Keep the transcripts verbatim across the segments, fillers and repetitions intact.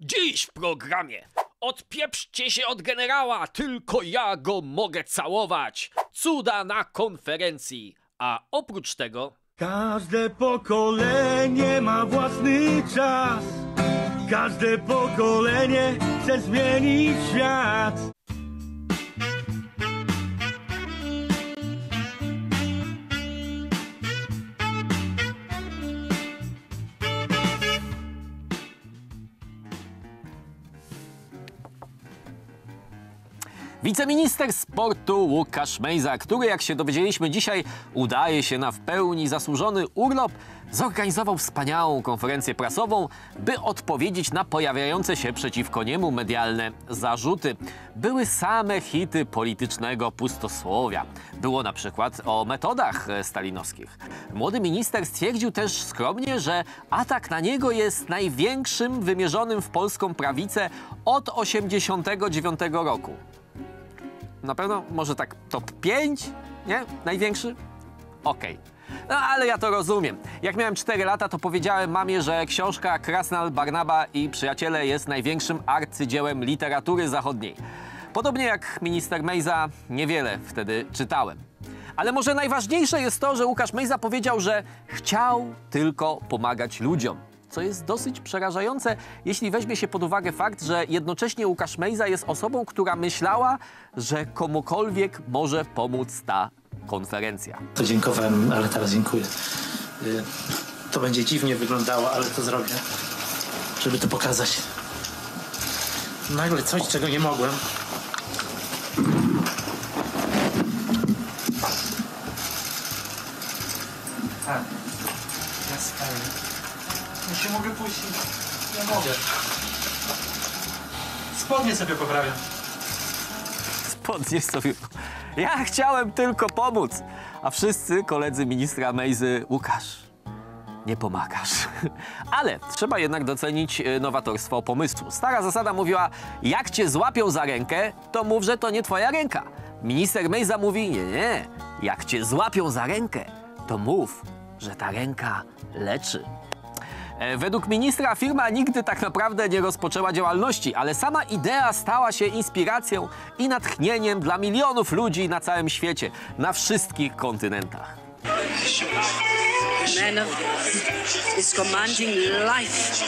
Dziś w programie odpieprzcie się od generała, tylko ja go mogę całować. Cuda na konferencji. A oprócz tego... Każde pokolenie ma własny czas. Każde pokolenie chce zmienić świat. Wiceminister sportu Łukasz Mejza, który, jak się dowiedzieliśmy dzisiaj, udaje się na w pełni zasłużony urlop, zorganizował wspaniałą konferencję prasową, by odpowiedzieć na pojawiające się przeciwko niemu medialne zarzuty. Były same hity politycznego pustosłowia. Było na przykład o metodach stalinowskich. Młody minister stwierdził też skromnie, że atak na niego jest największym wymierzonym w polską prawicę od osiemdziesiątego dziewiątego roku. Na pewno może tak top pięć, nie? Największy? Okej. Okay. No ale ja to rozumiem. Jak miałem cztery lata, to powiedziałem mamie, że książka Krasnal, Barnaba i przyjaciele jest największym arcydziełem literatury zachodniej. Podobnie jak minister Mejza, niewiele wtedy czytałem. Ale może najważniejsze jest to, że Łukasz Mejza powiedział, że chciał tylko pomagać ludziom. Co jest dosyć przerażające, jeśli weźmie się pod uwagę fakt, że jednocześnie Łukasz Mejza jest osobą, która myślała, że komukolwiek może pomóc ta konferencja. To dziękowałem, ale teraz dziękuję. To będzie dziwnie wyglądało, ale to zrobię, żeby to pokazać. Nagle coś, czego nie mogłem. Tak, ja staję. Ja się mogę puścić. Nie mogę. Spodnie sobie poprawiam. Spodnie sobie... Ja chciałem tylko pomóc. A wszyscy koledzy ministra Mejzy: Łukasz, nie pomagasz. Ale trzeba jednak docenić nowatorstwo pomysłu. Stara zasada mówiła: jak cię złapią za rękę, to mów, że to nie twoja ręka. Minister Mejza mówi: nie, nie. Jak cię złapią za rękę, to mów, że ta ręka leczy. Według ministra firma nigdy tak naprawdę nie rozpoczęła działalności, ale sama idea stała się inspiracją i natchnieniem dla milionów ludzi na całym świecie, na wszystkich kontynentach. Man of is commanding life.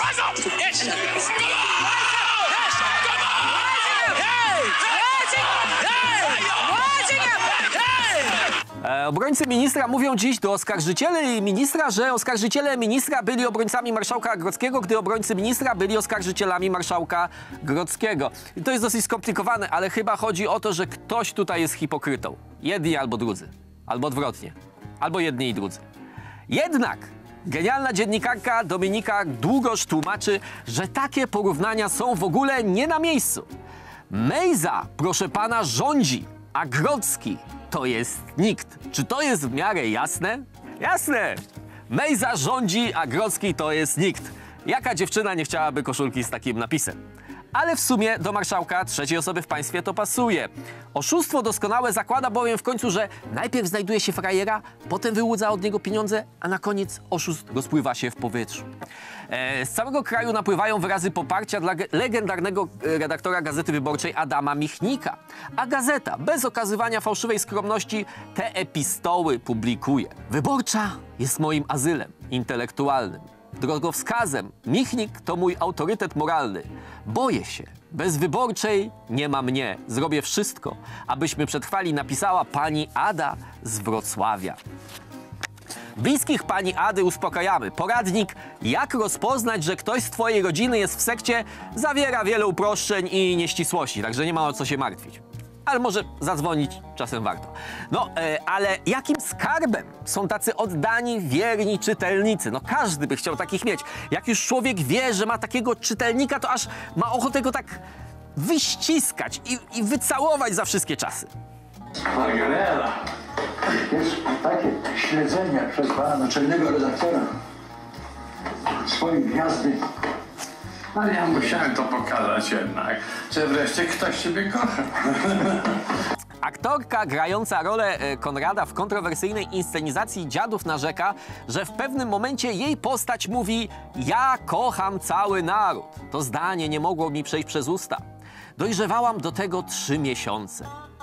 E, obrońcy ministra mówią dziś do oskarżycieli ministra, że oskarżyciele ministra byli obrońcami marszałka Grodzkiego, gdy obrońcy ministra byli oskarżycielami marszałka Grodzkiego. I to jest dosyć skomplikowane, ale chyba chodzi o to, że ktoś tutaj jest hipokrytą. Jedni albo drudzy. Albo odwrotnie. Albo jedni i drudzy. Jednak genialna dziennikarka Dominika Długosz tłumaczy, że takie porównania są w ogóle nie na miejscu. Mejza, proszę pana, rządzi, a Grodzki to jest nikt. Czy to jest w miarę jasne? Jasne! Mejza rządzi, a Grodzki to jest nikt. Jaka dziewczyna nie chciałaby koszulki z takim napisem? Ale w sumie do marszałka trzeciej osoby w państwie to pasuje. Oszustwo doskonałe zakłada bowiem w końcu, że najpierw znajduje się frajera, potem wyłudza od niego pieniądze, a na koniec oszust rozpływa się w powietrzu. E, z całego kraju napływają wyrazy poparcia dla legendarnego redaktora Gazety Wyborczej Adama Michnika. A gazeta, bez okazywania fałszywej skromności, te epistoły publikuje. Wyborcza jest moim azylem intelektualnym, drogowskazem. Michnik to mój autorytet moralny. Boję się. Bez Wyborczej nie ma mnie. Zrobię wszystko, abyśmy przetrwali, napisała pani Ada z Wrocławia. Bliskich pani Ady uspokajamy. Poradnik, jak rozpoznać, że ktoś z twojej rodziny jest w sekcie, zawiera wiele uproszczeń i nieścisłości, także nie ma o co się martwić. Ale może zadzwonić czasem warto. No, e, ale jakim skarbem są tacy oddani, wierni czytelnicy? No każdy by chciał takich mieć. Jak już człowiek wie, że ma takiego czytelnika, to aż ma ochotę go tak wyściskać i, i wycałować za wszystkie czasy. Margarela, jest takie śledzenie przez pana naczelnego redaktora swojej gwiazdy. Ale ja musiałem to pokazać jednak, że wreszcie ktoś ciebie kocha. Aktorka grająca rolę e, Konrada w kontrowersyjnej inscenizacji Dziadów narzeka, że w pewnym momencie jej postać mówi: ja kocham cały naród. To zdanie nie mogło mi przejść przez usta. Dojrzewałam do tego trzy miesiące.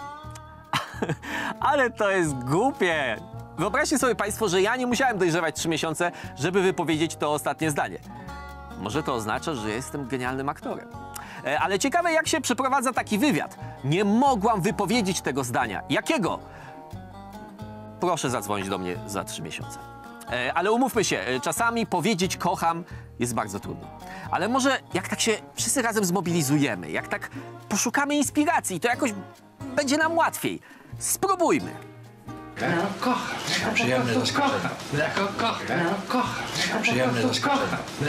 Ale to jest głupie. Wyobraźcie sobie państwo, że ja nie musiałem dojrzewać trzy miesiące, żeby wypowiedzieć to ostatnie zdanie. Może to oznacza, że jestem genialnym aktorem. E, ale ciekawe, jak się przeprowadza taki wywiad. Nie mogłam wypowiedzieć tego zdania. Jakiego? Proszę zadzwonić do mnie za trzy miesiące. E, ale umówmy się, e, czasami powiedzieć kocham jest bardzo trudno. Ale może jak tak się wszyscy razem zmobilizujemy, jak tak poszukamy inspiracji, to jakoś będzie nam łatwiej. Spróbujmy. Kocham. Przyjemne zaskoczenie. Kocham. Przyjemne zaskoczenie.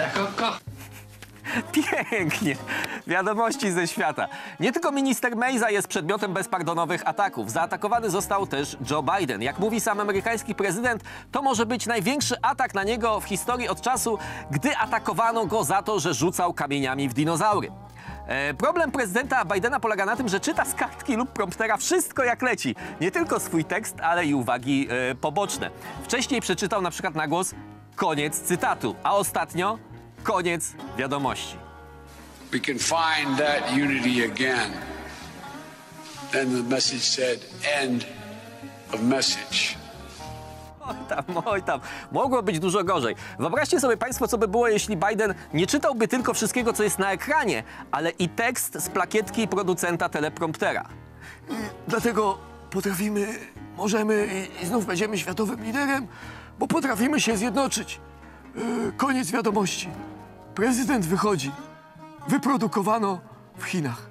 Pięknie. Wiadomości ze świata. Nie tylko minister Mejza jest przedmiotem bezpardonowych ataków. Zaatakowany został też Joe Biden. Jak mówi sam amerykański prezydent, to może być największy atak na niego w historii od czasu, gdy atakowano go za to, że rzucał kamieniami w dinozaury. E, problem prezydenta Bidena polega na tym, że czyta z kartki lub promptera wszystko jak leci. Nie tylko swój tekst, ale i uwagi e, poboczne. Wcześniej przeczytał na przykład na głos koniec cytatu, a ostatnio koniec wiadomości. We can find that unity again. Then the message said, end of message. Oj tam, oj tam. Mogło być dużo gorzej. Wyobraźcie sobie państwo, co by było, jeśli Biden nie czytałby tylko wszystkiego, co jest na ekranie, ale i tekst z plakietki producenta telepromptera. Dlatego potrafimy, możemy i, i znów będziemy światowym liderem, bo potrafimy się zjednoczyć. Yy, koniec wiadomości. Prezydent wychodzi. Wyprodukowano w Chinach.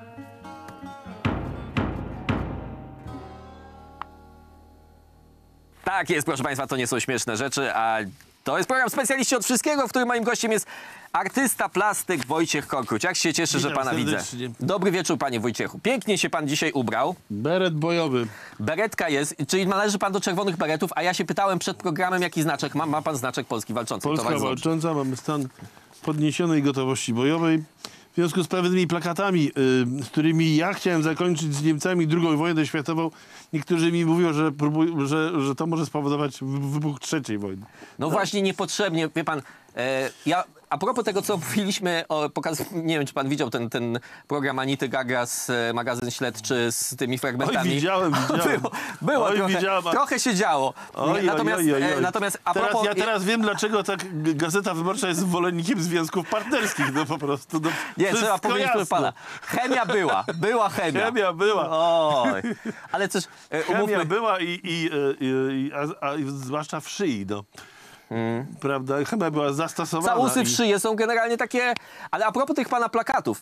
Tak jest, proszę państwa, to nie są śmieszne rzeczy, a to jest program Specjaliści od Wszystkiego, w którym moim gościem jest artysta, plastyk Wojciech Korkuć. Jak się cieszę, że Witam pana widzę. serdecznie. Dobry wieczór, panie Wojciechu. Pięknie się pan dzisiaj ubrał. Beret bojowy. Beretka jest, czyli należy pan do czerwonych beretów, a ja się pytałem przed programem, jaki znaczek ma. Ma pan znaczek Polski Walczącej. Polska To bardzo dobrze. walcząca, mamy stan podniesionej gotowości bojowej. W związku z pewnymi plakatami, yy, z którymi ja chciałem zakończyć z Niemcami drugą wojnę światową, niektórzy mi mówią, że, próbuj, że, że to może spowodować wybuch trzeciej wojny. No właśnie niepotrzebnie, wie pan, e, ja a propos tego, co mówiliśmy, o, pokaz, nie wiem, czy pan widział ten, ten program Anity Gagas, e, magazyn śledczy z tymi fragmentami. Oj, widziałem, widziałem. Było, było Oj, trochę, widziałem, a- trochę się działo. Oj, natomiast, oj, oj, oj. E, natomiast a teraz, propos... ja teraz wiem, dlaczego tak Gazeta Wyborcza jest zwolennikiem związków partnerskich. No po prostu. No, Nie, trzeba wszystko powiedzieć, proszę jasno. pana, chemia była, była chemia. Chemia była. Oj, ale coś, e, Chemia umówmy, była i, i, i, i a, a, zwłaszcza w szyi, no. Hmm. Prawda? Chemia była zastosowana. całusy w i- szyję są generalnie takie... Ale a propos tych pana plakatów,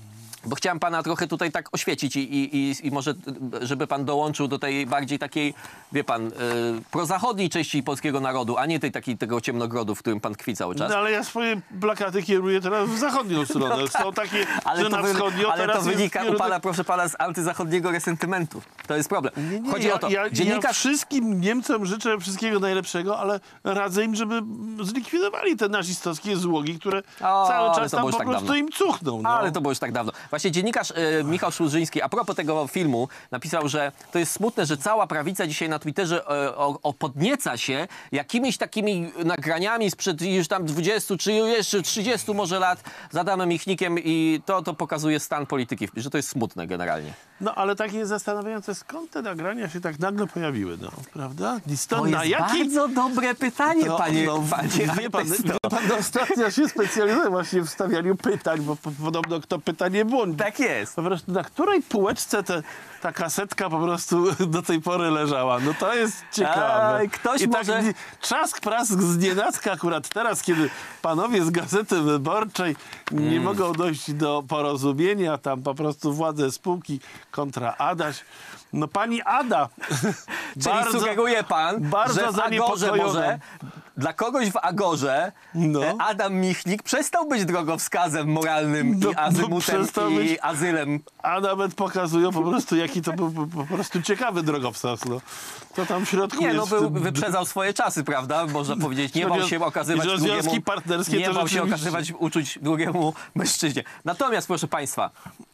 bo chciałem pana trochę tutaj tak oświecić i, i, i, i może, żeby pan dołączył do tej bardziej takiej, wie pan, y, prozachodniej części polskiego narodu, a nie tej takiej, tego ciemnogrodu, w którym pan tkwi cały czas. No ale ja swoje plakaty kieruję teraz w zachodnią stronę. Są takie, Ale że to, na wy, wschodnio ale teraz to jest wynika u kierunek- pana, proszę pana, z antyzachodniego resentymentu. To jest problem. Nie, nie, Chodzi ja, o to, ja, ja dziennikarz... wszystkim Niemcom życzę wszystkiego najlepszego, ale radzę im, żeby zlikwidowali te nazistowskie złogi, które O, cały ale czas to tam było już po tak prostu dawno. im cuchną. No. Ale to było już tak dawno. Właśnie dziennikarz e, Michał Szulżyński, a propos tego filmu, napisał, że to jest smutne, że cała prawica dzisiaj na Twitterze e, o, o podnieca się jakimiś takimi nagraniami sprzed już tam dwudziestu, czy jeszcze trzydziestu może lat z Adamem Michnikiem i to, to pokazuje stan polityki, że to jest smutne generalnie. No ale takie jest zastanawiające, skąd te nagrania się tak nagle pojawiły, no, prawda? I To stąd jest na jaki... bardzo dobre pytanie, No, panie, no, panie wie pan, artysto. wie pan, no, ostatnio się specjalizuje właśnie w stawianiu pytań, bo po- podobno kto pyta nie błądzi. Tak jest. Po prostu na której półeczce te, ta kasetka po prostu do tej pory leżała? No to jest ciekawe. Aj, ktoś I może- tak nie- trzask prask z nienacka akurat teraz, kiedy panowie z Gazety Wyborczej nie Mm. mogą dojść do porozumienia, tam po prostu władze spółki kontra Adaś. No pani Ada. Czyli sugeruje pan, bardzo że w Agorze zaniepokojona. może, dla kogoś w Agorze No. e, Adam Michnik przestał być drogowskazem moralnym No, i no, azymutem przestał i być- azylem. A nawet pokazują po prostu, jaki to był po, po prostu ciekawy drogowskaz. No. To tam w środku Nie, jest. no w był, tym- wyprzedzał swoje czasy, prawda? Można powiedzieć, nie Chodzi bał o- się okazywać i że związki drugiemu, partnerskie nie to bał się rzeczywiście- okazywać uczuć drugiemu mężczyźnie. Natomiast, proszę państwa,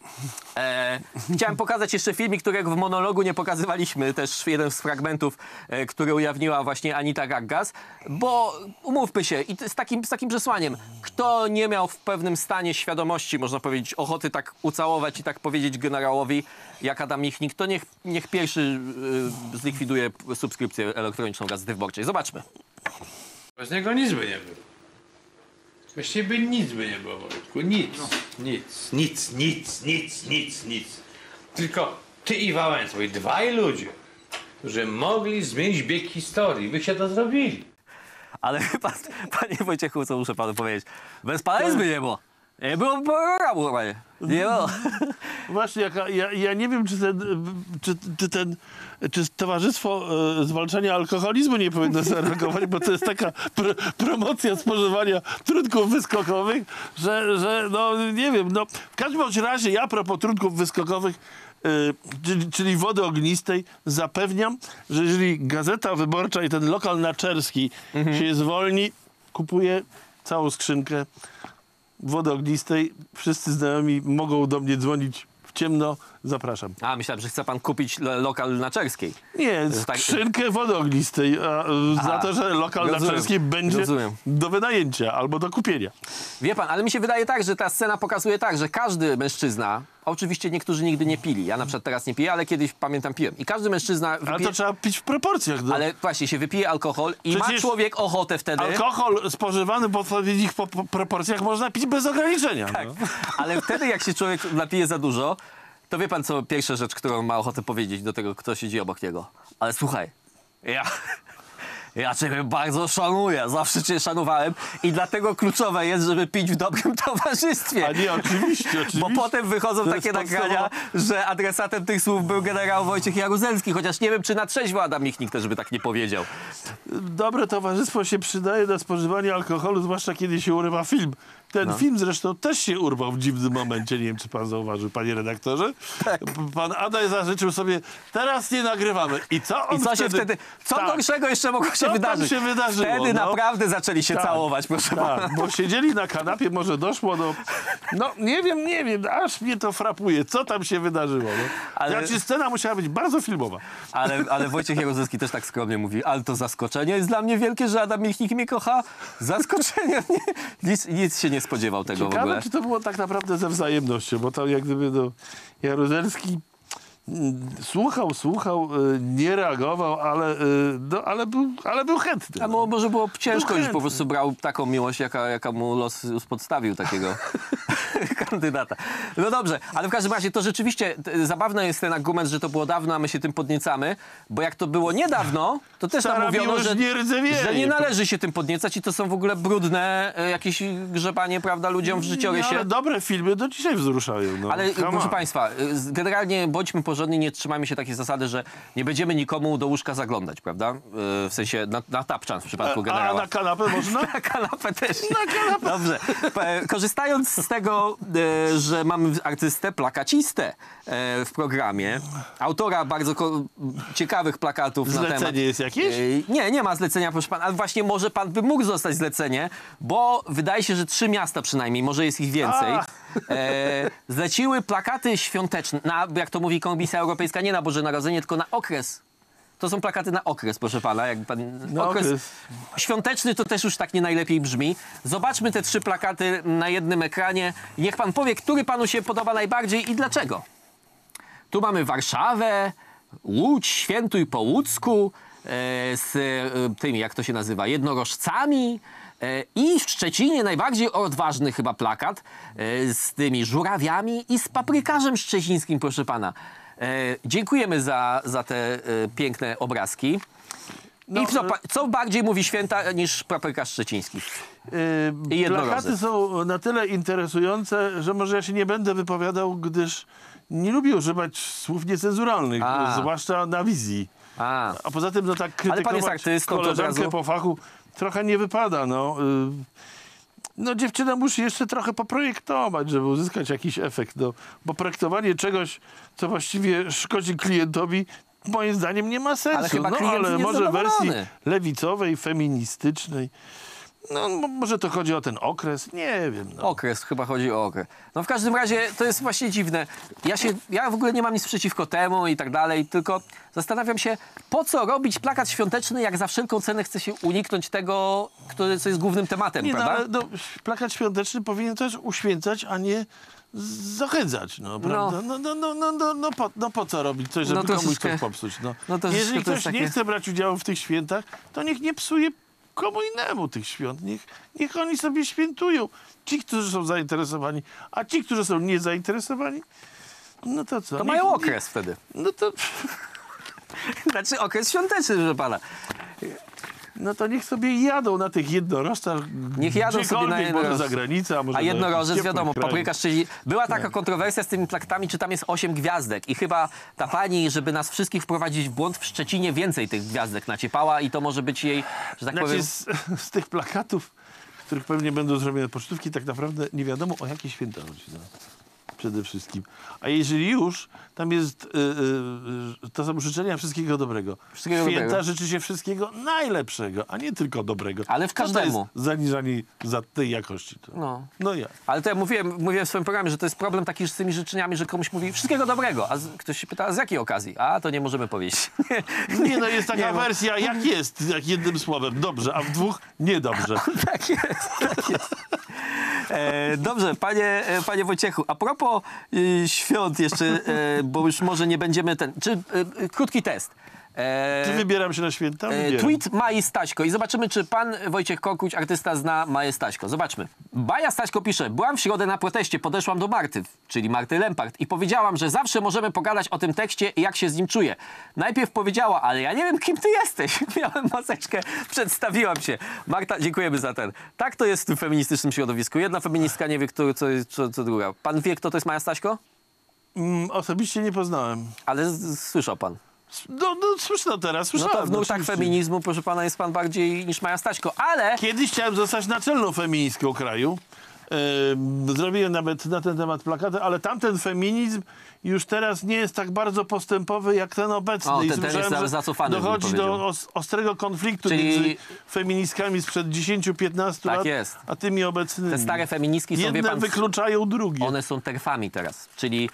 E, chciałem pokazać jeszcze filmik, którego w monologu nie pokazywaliśmy, też jeden z fragmentów, e, który ujawniła właśnie Anita Gaggas, bo umówmy się, i z takim, z takim przesłaniem, kto nie miał w pewnym stanie świadomości, można powiedzieć, ochoty tak ucałować i tak powiedzieć generałowi, jak Adam Michnik, to niech, niech pierwszy e, zlikwiduje subskrypcję elektroniczną Gazety Wyborczej. Zobaczmy. Bez niego nic by nie było. Właściwie by nic by nie było, Wojtku. Nic. Nic, nic, nic, nic, nic, nic. Tylko ty i Wałęsa, i dwaj ludzie, którzy mogli zmienić bieg historii. Wyście to zrobili. Ale pan, panie Wojciechu, co muszę panu powiedzieć, bez pana nic by nie było. Nie było programu, panie. Nie było. Właśnie, jaka, ja, ja nie wiem, czy ten, czy, czy ten, czy Towarzystwo e, Zwalczania Alkoholizmu nie powinno zareagować, bo to jest taka pr promocja spożywania trunków wyskokowych, że, że no nie wiem, no w każdym bądź razie ja a propos trunków wyskokowych, e, czyli, czyli wody ognistej, zapewniam, że jeżeli Gazeta Wyborcza i ten lokal naczerski mhm. się zwolni, kupuję całą skrzynkę wody ognistej. Wszyscy znajomi mogą do mnie dzwonić w ciemno. Zapraszam. A, myślałem, że chce pan kupić lo lokal na Czerskiej. Nie, tak... skrzynkę wody ognistej. A, Aha, za to, że lokal rozumiem, na Czerskiej będzie rozumiem. do wynajęcia albo do kupienia. Wie pan, ale mi się wydaje tak, że ta scena pokazuje tak, że każdy mężczyzna, oczywiście niektórzy nigdy nie pili, ja na przykład teraz nie piję, ale kiedyś pamiętam piłem. I każdy mężczyzna wypije... Ale to trzeba pić w proporcjach. No. Ale właśnie, się wypije alkohol i Przecież ma człowiek ochotę wtedy... Alkohol spożywany w odpowiednich po po proporcjach można pić bez ograniczenia. Tak, no. ale wtedy jak się człowiek napije za dużo, to wie pan co, pierwsza rzecz, którą ma ochotę powiedzieć do tego, kto siedzi obok niego. Ale słuchaj, ja... Ja ciebie bardzo szanuję, zawsze cię szanowałem i dlatego kluczowe jest, żeby pić w dobrym towarzystwie. A nie, oczywiście, oczywiście. Bo potem wychodzą to takie nagrania, że adresatem tych słów był generał Wojciech Jaruzelski, chociaż nie wiem, czy na trzeźwo Adam Michnik też by tak nie powiedział. Dobre towarzystwo się przydaje na spożywanie alkoholu, zwłaszcza kiedy się urywa film. Ten no. film zresztą też się urwał w dziwnym momencie, nie wiem, czy pan zauważył, panie redaktorze. Tak. Pan Adaj zażyczył sobie, teraz nie nagrywamy. I co on I co wtedy... się wtedy, co tak. gorszego jeszcze mogło się co wydarzyć? się wydarzyło? Wtedy no. naprawdę zaczęli się tak. całować, proszę tak. pana. Bo siedzieli na kanapie, może doszło do... No nie wiem, nie wiem, aż mnie to frapuje, co tam się wydarzyło. No. Ale... Znaczy, scena musiała być bardzo filmowa. Ale, ale Wojciech Jaruzelski też tak skromnie mówi, ale to zaskoczenie jest dla mnie wielkie, że Adam Michnik mnie kocha. Zaskoczenie. nic, nic się nie spodziewał tego Ciekawe, w ogóle. czy to było tak naprawdę ze wzajemnością, bo tam jak gdyby no, Jaruzelski słuchał, słuchał, nie reagował, ale, no, ale, był, ale był chętny. A no. może było ciężko, był że po prostu brał taką miłość, jaka, jaka mu los podstawił takiego kandydata. No dobrze, ale w każdym razie to rzeczywiście zabawny jest ten argument, że to było dawno, a my się tym podniecamy, bo jak to było niedawno, to też nam mówiono, że nie, że nie należy się tym podniecać i to są w ogóle brudne e, jakieś grzebanie, prawda, ludziom w życiorysie. No, ale dobre filmy do dzisiaj wzruszają. No. Ale proszę państwa, generalnie bądźmy porządni, nie trzymajmy się takiej zasady, że nie będziemy nikomu do łóżka zaglądać, prawda? W sensie na, na tapczan w przypadku generała. A na kanapę można? Na kanapę też. Na kanapę. Dobrze. Korzystając z tego, że mamy artystę plakacistę w programie, autora bardzo ciekawych plakatów na temat... Zlecenie jest jakieś? Nie, nie ma zlecenia, proszę pana, ale właśnie może pan by mógł zostać zlecenie, bo wydaje się, że trzy miasta przynajmniej, może jest ich więcej, e, zleciły plakaty świąteczne, na, jak to mówi Komisja Europejska, nie na Boże Narodzenie, tylko na okres. To są plakaty na okres, proszę pana. Jak pan, na okres, okres świąteczny to też już tak nie najlepiej brzmi. Zobaczmy te trzy plakaty na jednym ekranie. Niech pan powie, który panu się podoba najbardziej i dlaczego. Tu mamy Warszawę, Łódź, Świętuj po łódzku, e, z e, tymi, jak to się nazywa, jednorożcami. E, I w Szczecinie najbardziej odważny chyba plakat e, z tymi żurawiami i z paprykarzem szczecińskim, proszę pana. E, dziękujemy za, za te e, piękne obrazki. No, I co, co bardziej mówi święta niż paprykarz szczeciński? Yy, I plakaty są na tyle interesujące, że może ja się nie będę wypowiadał, gdyż nie lubię używać słów niecenzuralnych, A. zwłaszcza na wizji. A, A poza tym, no tak Ale pan jest krytykować artystą, to od koleżankę razu... po fachu trochę nie wypada, no. Yy, No dziewczyna musi jeszcze trochę poprojektować, żeby uzyskać jakiś efekt. No, bo projektowanie czegoś, co właściwie szkodzi klientowi, moim zdaniem nie ma sensu. Ale chyba no, klient ale jest może w wersji zadowolony. lewicowej, feministycznej. No mo- może to chodzi o ten okres, nie wiem. No. Okres, chyba chodzi o okres. No w każdym razie to jest właśnie dziwne. Ja się, ja w ogóle nie mam nic przeciwko temu i tak dalej, tylko zastanawiam się, po co robić plakat świąteczny, jak za wszelką cenę chce się uniknąć tego, który, co jest głównym tematem, Nie, no, prawda? ale no, plakat świąteczny powinien też uświęcać, a nie zachęcać, no, prawda? No, no, no, no, no, no, po, no po co robić coś, żeby No komuś troszeczkę- coś popsuć? No. no troszeczkę Jeżeli to jest ktoś nie takie- chce brać udziału w tych świętach, to niech nie psuje komu innemu tych świąt. Niech, niech oni sobie świętują. Ci, którzy są zainteresowani, a ci, którzy są niezainteresowani, no to co? To Niech- mają okres wtedy. No to, Znaczy okres świąteczny, proszę pana. no to niech sobie jadą na tych jednorożcach. Niech jadą sobie gdziekolwiek, na może jednorożce. za granicę, a może A do jakichś jednorożec, ciepłych wiadomo, krajów. papryka szczeli. Była taka kontrowersja z tymi plakatami, czy tam jest osiem gwiazdek. I chyba ta pani, żeby nas wszystkich wprowadzić w błąd, w Szczecinie więcej tych gwiazdek naciepała i to może być jej, że tak Znaczy, powiem... z, z tych plakatów, w których pewnie będą zrobione pocztówki, tak naprawdę nie wiadomo, o jakie święta chodzi. No. Przede wszystkim. A jeżeli już, tam jest, y, y, y, to są życzenia wszystkiego dobrego. Wszystkiego Święta dobrego. życzy się wszystkiego najlepszego, a nie tylko dobrego. Ale w Co to każdemu. jest zaniżanie za tej jakości. To? No. no ja. Ale to ja mówiłem, mówiłem w swoim programie, że to jest problem taki z tymi życzeniami, że komuś mówi wszystkiego dobrego, a z, ktoś się pyta, a z jakiej okazji? A, to nie możemy powiedzieć. Nie, no jest taka Nie, bo- wersja, jak jest, jak jednym słowem, dobrze, a w dwóch niedobrze. Tak jest, tak jest. E, dobrze, panie, e, panie Wojciechu, a propos e, świąt jeszcze, e, bo już może nie będziemy ten... Czy, e, e, krótki test. E, Czy wybieram się na święta? e, Wybieram. tweet Maji Staśko i zobaczymy, czy pan Wojciech Korkuć, artysta, zna Maję Staśko. Zobaczmy. Maja Staśko pisze, byłam w środę na proteście, podeszłam do Marty, czyli Marty Lempart i powiedziałam, że zawsze możemy pogadać o tym tekście i jak się z nim czuję. Najpierw powiedziała, ale ja nie wiem, kim ty jesteś. Miałem maseczkę, przedstawiłam się. Marta, dziękujemy za ten. Tak to jest w tym feministycznym środowisku. Jedna feministka nie wie, kto, co, co, co druga. Pan wie, kto to jest Maja Staśko? Mm, osobiście nie poznałem. Ale z, z, słyszał pan. No, no słyszę teraz, No słyszałem. to w nurtach oczywiście. feminizmu, proszę pana, jest pan bardziej niż Maja Staśko, ale... Kiedyś chciałem zostać naczelną feministką kraju. Yy, zrobiłem nawet na ten temat plakaty, ale tamten feminizm już teraz nie jest tak bardzo postępowy jak ten obecny. O, I ten- ten słyszałem, jest że zacofany, bym dochodzi powiedział. do os ostrego konfliktu Czyli- między feministkami sprzed dziesięciu piętnastu Tak lat, jest. a tymi obecnymi. Te stare feministki są, wie Jedne pan, wykluczają drugie. one są terfami teraz, czyli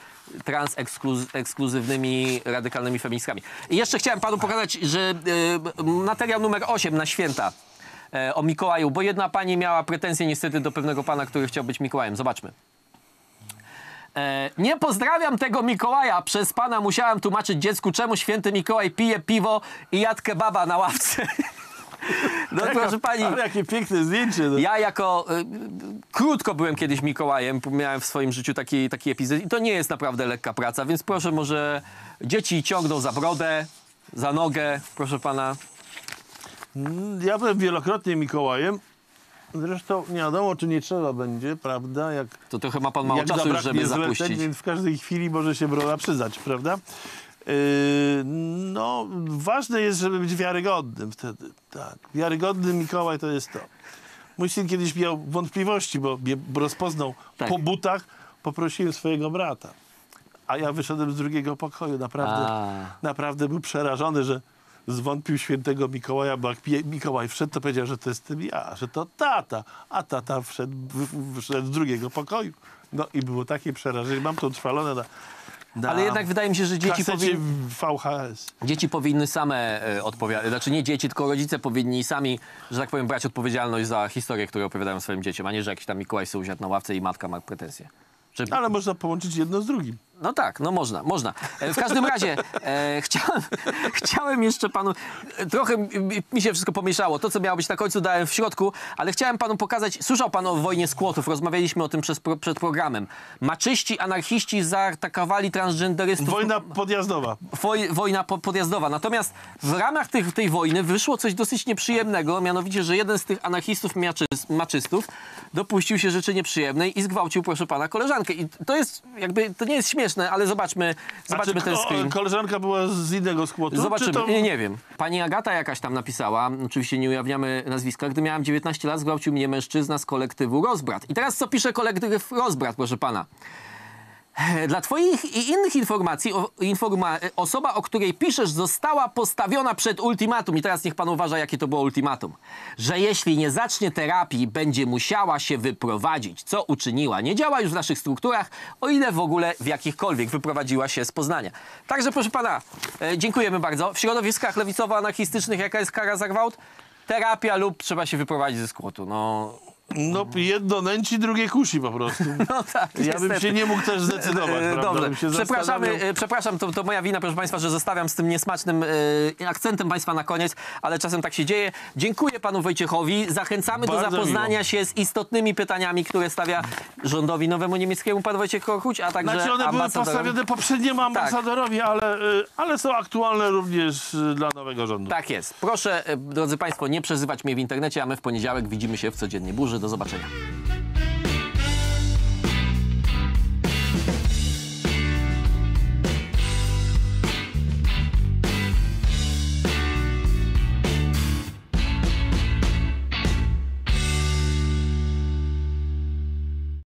trans-ekskluzywnymi, radykalnymi feministkami. I jeszcze chciałem panu pokazać, że e, materiał numer osiem na święta e, o Mikołaju, bo jedna pani miała pretensje niestety do pewnego pana, który chciał być Mikołajem. Zobaczmy. E, nie pozdrawiam tego Mikołaja. Przez pana musiałem tłumaczyć dziecku, czemu święty Mikołaj pije piwo i jadł kebaba na ławce. No proszę pani, Ale jakie piękne zdjęcie. No. ja jako... Y, y, krótko byłem kiedyś Mikołajem, miałem w swoim życiu taki, taki epizod i to nie jest naprawdę lekka praca, więc proszę, może dzieci ciągną za brodę, za nogę, proszę pana. Ja byłem wielokrotnie Mikołajem. Zresztą nie wiadomo, czy nie trzeba będzie, prawda? Jak To trochę ma pan mało Jak czasu już, zabraknie żeby zleceń, zapuścić. więc w każdej chwili może się broda przydać, prawda? Yy, no, ważne jest, żeby być wiarygodnym wtedy. Tak, wiarygodny Mikołaj to jest to. Mój syn kiedyś miał wątpliwości, bo mnie rozpoznał Tak. po butach, poprosiłem swojego brata. A ja wyszedłem z drugiego pokoju. Naprawdę, A. naprawdę był przerażony, że zwątpił świętego Mikołaja, bo jak Pie- Mikołaj wszedł, to powiedział, że to jestem ja, że to tata. A tata wszedł, w- wyszedł z drugiego pokoju. No i było takie przerażenie. Mam to utrwalone na, na Ale jednak wydaje mi się, że dzieci, kasecie powin... w V H S. dzieci powinny same e, odpowiadać. Znaczy nie dzieci, tylko rodzice powinni sami, że tak powiem, brać odpowiedzialność za historię, którą opowiadają swoim dzieciom, a nie, że jakiś tam Mikołaj sobie usiadł na ławce i matka ma pretensje. Że... Ale można połączyć jedno z drugim. No tak, no można, można. E, w każdym razie e, chciałem, chciałem jeszcze panu, e, trochę m- mi się wszystko pomieszało. To, co miało być na końcu, dałem w środku, ale chciałem panu pokazać, słyszał pan o wojnie skłotów, rozmawialiśmy o tym przez, pro, przed programem. Maczyści, anarchiści zaatakowali transgenderystów. Wojna podjazdowa. Woj, wojna po, podjazdowa. Natomiast w ramach tych, tej wojny wyszło coś dosyć nieprzyjemnego, mianowicie, że jeden z tych anarchistów miaczys, maczystów dopuścił się rzeczy nieprzyjemnej i zgwałcił, proszę pana, koleżankę. I to jest jakby, to nie jest śmieszne, ale zobaczmy, zobaczmy A czy ten ko- screen. koleżanka była z innego skłotu? Zobaczymy. Czy to... Nie, nie wiem. Pani Agata jakaś tam napisała, oczywiście nie ujawniamy nazwiska, gdy miałam dziewiętnaście lat, zgwałcił mnie mężczyzna z kolektywu Rozbrat. I teraz co pisze kolektyw Rozbrat, proszę pana? Dla twoich i innych informacji, o, informa osoba, o której piszesz, została postawiona przed ultimatum. I teraz niech pan uważa, jakie to było ultimatum. Że jeśli nie zacznie terapii, będzie musiała się wyprowadzić, co uczyniła. Nie działa już w naszych strukturach, o ile w ogóle w jakichkolwiek wyprowadziła się z Poznania. Także proszę pana, e, dziękujemy bardzo. W środowiskach lewicowo-anarchistycznych jaka jest kara za gwałt? Terapia lub trzeba się wyprowadzić ze skłotu. No... No jedno nęci, drugie kusi po prostu. No tak, Ja bym niestety. się nie mógł też zdecydować, E, prawda? Dobrze, Bym się przepraszamy, zastanawiał. e, przepraszam, to, to moja wina, proszę państwa, że zostawiam z tym niesmacznym e, akcentem państwa na koniec, ale czasem tak się dzieje. Dziękuję panu Wojciechowi, zachęcamy do Bardzo zapoznania miło. się z istotnymi pytaniami, które stawia rządowi nowemu niemieckiemu pan Wojciech Korchuć, a także Znaczy one były ambasadorowi. postawione poprzedniemu ambasadorowi, ale, y, ale są aktualne również y, dla nowego rządu. Tak jest. Proszę, e, drodzy państwo, nie przezywać mnie w internecie, a my w poniedziałek widzimy się w Codziennej Burzy. Do zobaczenia.